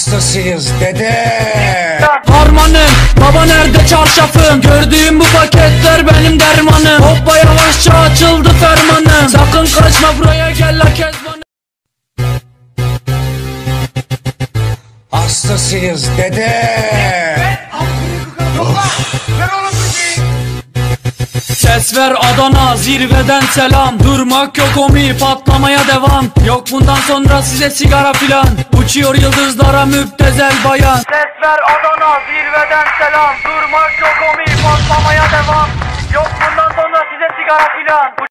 Hastasıyız dede. Harmanım, baba nerede çarşafım? Gördüğüm bu paketler benim dermanım. Hoppa yavaşça açıldı fermanım. Sakın kaçma buraya gel la Kezbanım. Hastasıyız dede. Ses ver Adana, zirveden selam. Durmak yok omi, patlamaya devam. Yok bundan sonra size sigara filan. Uçuyor yıldızlara müptezel bayan. Ses ver Adana, zirveden selam. Durmak yok omi, patlamaya devam. Yok bundan sonra size sigara filan.